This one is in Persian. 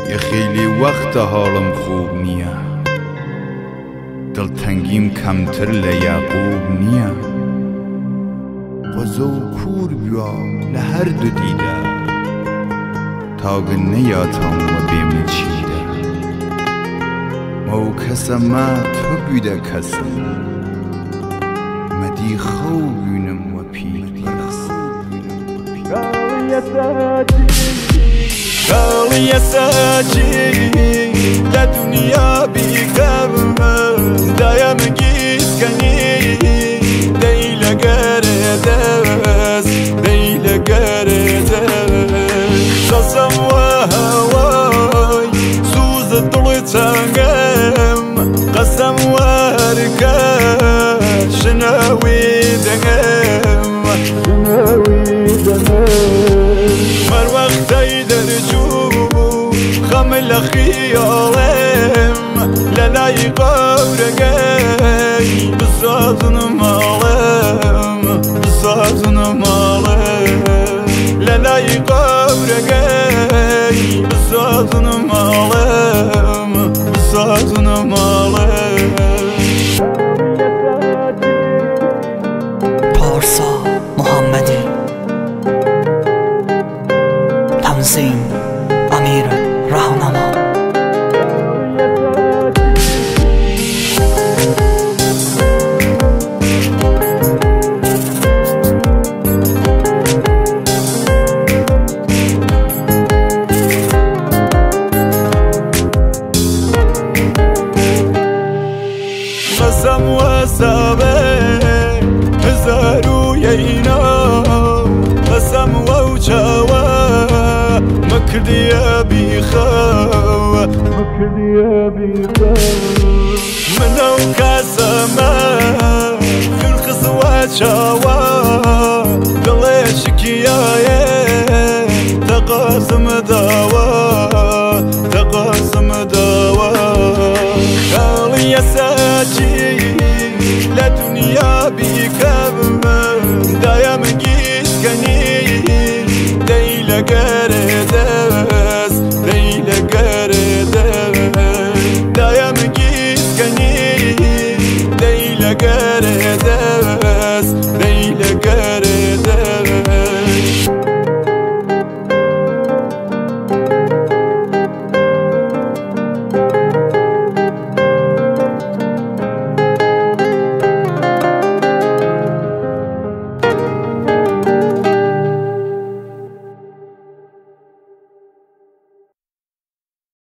یه خیلی وقت حالم خوب نیه، دلتنگیم کمتر لیعقوب نیه. قضا و کور بیا لهر دو دیده، تاگ نیاتم و بیم چیده. مو کسم ما تو بیده کسم، مدی خوبینم و پیر قال يا ساجي لا دنيا بكم دايم جيسكني ديلا قردس ديلا قردس قسم وهواي سوز طلتنقم قسم واركا شناوي دقم مر وقتي درجو خمل خيالم للاي قورقي بصادن مالم بصادن مالم للاي قورقي بصادن مالم بصادن مالم پارسا محمدی تنظیم امیر راهنما. قسم وسابه هزارو يينا قسم ووجاوه مكرديا بيخاوه مكرديا بيخاوه منو كاسمه في الخصوات شاوه دلي شكيايه تقاسم داوه تقاسم داوه قال يا ساجي لا دنيا بكم دايم جيسكني ديلا